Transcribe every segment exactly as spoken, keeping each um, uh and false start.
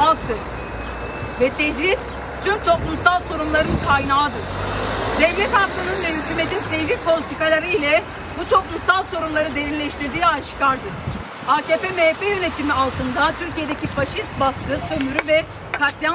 halktır. Ve tecrit tüm toplumsal sorunların kaynağıdır. Devlet hakkının ve hükümetin tecrit politikaları ile bu toplumsal sorunları derinleştirdiği aşikardır. A K P M H P yönetimi altında Türkiye'deki faşist baskı, sömürü ve katliam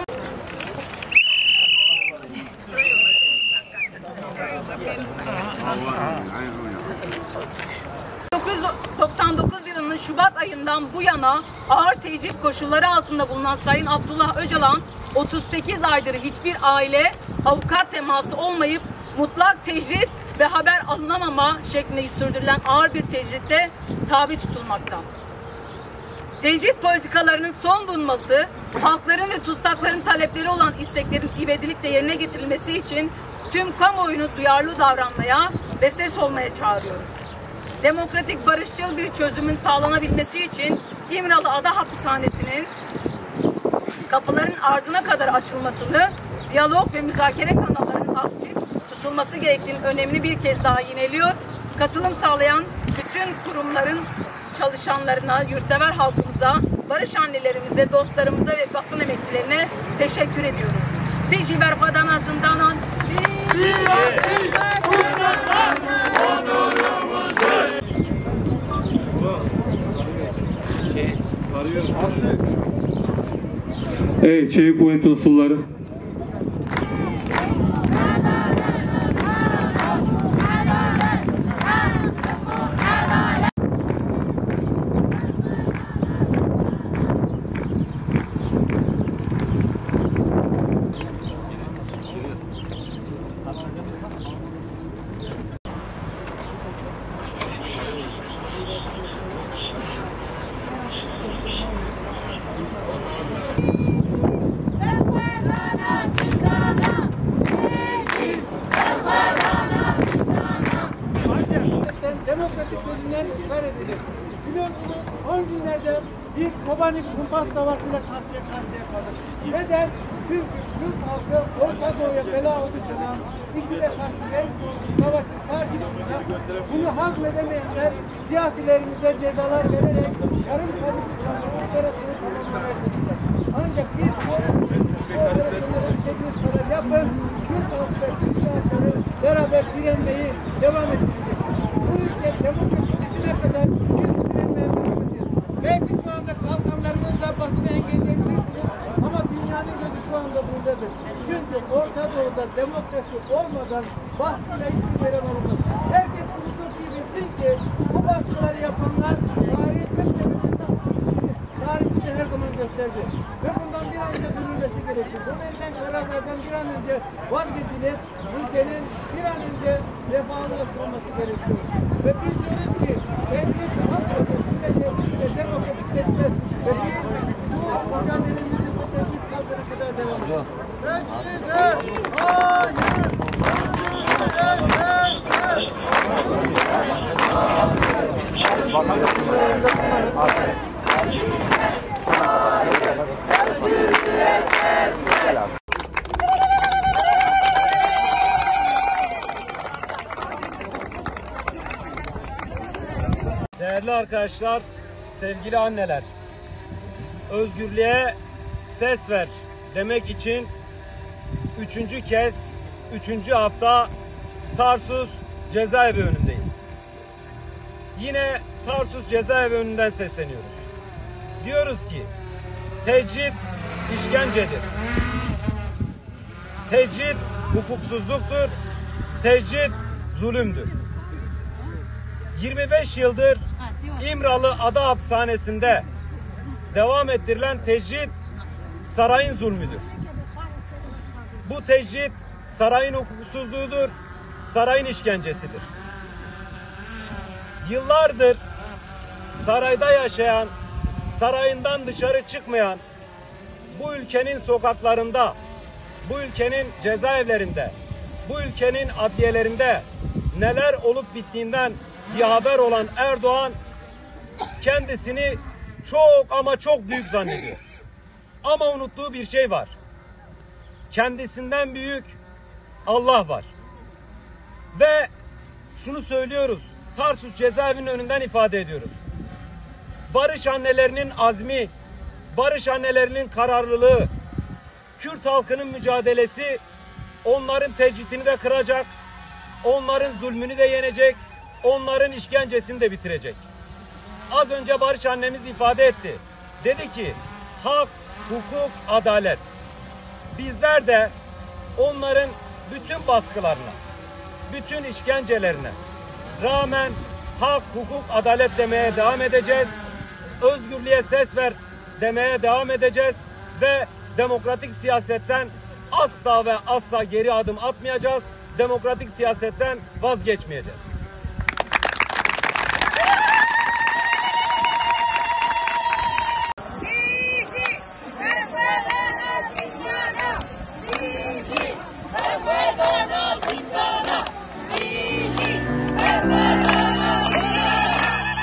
bin dokuz yüz doksan dokuz yılının Şubat ayından bu yana ağır tecrit koşulları altında bulunan Sayın Abdullah Öcalan otuz sekiz aydır hiçbir aile avukat teması olmayıp mutlak tecrit ve haber alınamama şeklinde sürdürülen ağır bir tecritte tabi tutulmakta. Tecrit politikalarının son bulması, halkların ve tutsakların talepleri olan isteklerin ivedilikle yerine getirilmesi için tüm kamuoyunu duyarlı davranmaya ve ses olmaya çağırıyoruz. Demokratik, barışçıl bir çözümün sağlanabilmesi için İmralı Ada Hapishanesi'nin kapıların ardına kadar açılmasını, diyalog ve müzakere kanallarının aktif tutulması gerektiğinin önemini bir kez daha yineliyor. Katılım sağlayan bütün kurumların çalışanlarına, yurtsever halkımıza, barış annelerimize, dostlarımıza ve basın emekçilerine teşekkür ediyoruz. Bici berfadan zindanan, Ey Çevik Kuvvet unsurları, demokratik çözümler ısrar edilir. Biliyorsunuz on günlerde bir Kobani kumpas savaşıyla karşıya karşıya kalır. Neden? Çünkü Türk halkı Orta Doğu'ya bela oluşturan İşçiler Partisi'nin savaşın karşısında bunu hazmedemeyenler siyasilerimize cezalar vererek yarım kalıp operasyonu tamamlamaya çalışacak. Ancak biz bu operasyonları istediğiniz kadar yapın, Türk halkı ve Türk şahsları beraber direnmeyi devam edecek. Bu ülke demokratikleşene kadar biz bu direnmeye devam edeceğiz. Belki şu anda kalkanlarınızla basını engelleyebilirsiniz ama dünyanın gözü şu anda buradadır. Çünkü Orta Doğu'da demokrasi olmadan baskıyla hiçbir veren olmaz. Herkes bunu çok iyi bilsin ki bu baskıları yapanlar tarihi Türkçe'mizde tarih bize her zaman gösterdi. Ve bundan bir an önce dönülmesi gerekir. Bu verilen kararlardan bir an önce vazgeçilip ülkenin bir an önce refahına ulaştırılması gerekiyor. Ve biz diyoruz ki devlet halkı ve demokratikleşmez. Ve biz bu mücadelemizi bu devlet halkına kadar devam edeceğiz. Teşhide hayır! Değerli arkadaşlar, sevgili anneler, özgürlüğe ses ver demek için üçüncü kez, üçüncü hafta Tarsus cezaevi önündeyiz. Yine Tarsus cezaevi önünden sesleniyoruz. Diyoruz ki tecrit işkencedir. Tecrit hukuksuzluktur. Tecrit zulümdür. yirmi beş yıldır İmralı Ada Hapishanesi'nde devam ettirilen tecrit sarayın zulmüdür. Bu tecrit sarayın hukuksuzluğudur, sarayın işkencesidir. Yıllardır sarayda yaşayan, sarayından dışarı çıkmayan, bu ülkenin sokaklarında, bu ülkenin cezaevlerinde, bu ülkenin adliyelerinde neler olup bittiğinden bir haber olan Erdoğan kendisini çok ama çok büyük zannediyor. Ama unuttuğu bir şey var. Kendisinden büyük Allah var. Ve şunu söylüyoruz. Tarsus cezaevinin önünden ifade ediyoruz. Barış annelerinin azmi, barış annelerinin kararlılığı, Kürt halkının mücadelesi onların tecritini de kıracak, onların zulmünü de yenecek, onların işkencesini de bitirecek. Az önce barış annemiz ifade etti. Dedi ki hak, hukuk, adalet. Bizler de onların bütün baskılarına, bütün işkencelerine rağmen hak, hukuk, adalet demeye devam edeceğiz. Özgürlüğe ses ver demeye devam edeceğiz ve demokratik siyasetten asla ve asla geri adım atmayacağız. Demokratik siyasetten vazgeçmeyeceğiz.